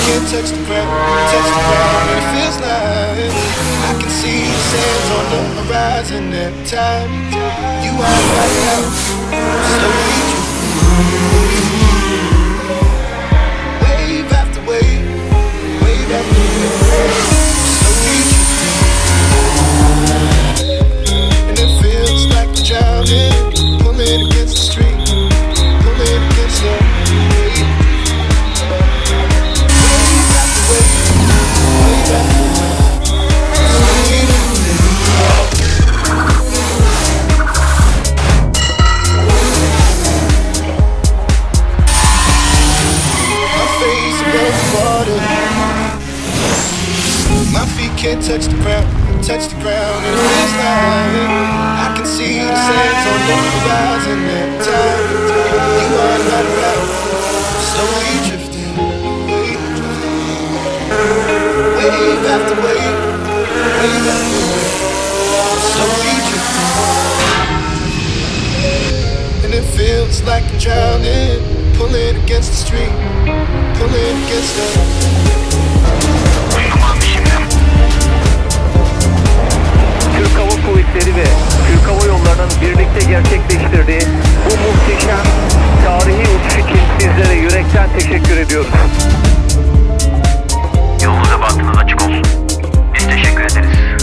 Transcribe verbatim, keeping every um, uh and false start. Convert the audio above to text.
can't touch the ground, touch the ground, and it feels like I can see the sands on the horizon every time you are right out, slowly drifting. Wave after wave, wave after wave, slowly drifting. And it feels like I'm drowning, pulling against the stream, pulling against the wave. Can't touch the ground, touch the ground, and it feels like I can see the sands on the horizon every time you are not around, slowly drifting, wave after wave, wave after wave, slowly drifting, and it feels like I'm drowning, pulling against the stream, pulling against the. Türk Hava Kuvvetleri ve Türk Hava Yolları'nın birlikte gerçekleştirdiği bu muhteşem tarihi uçuş için sizlere yürekten teşekkür ediyoruz. Yolunuz ve bahtınız açık olsun. Biz teşekkür ederiz.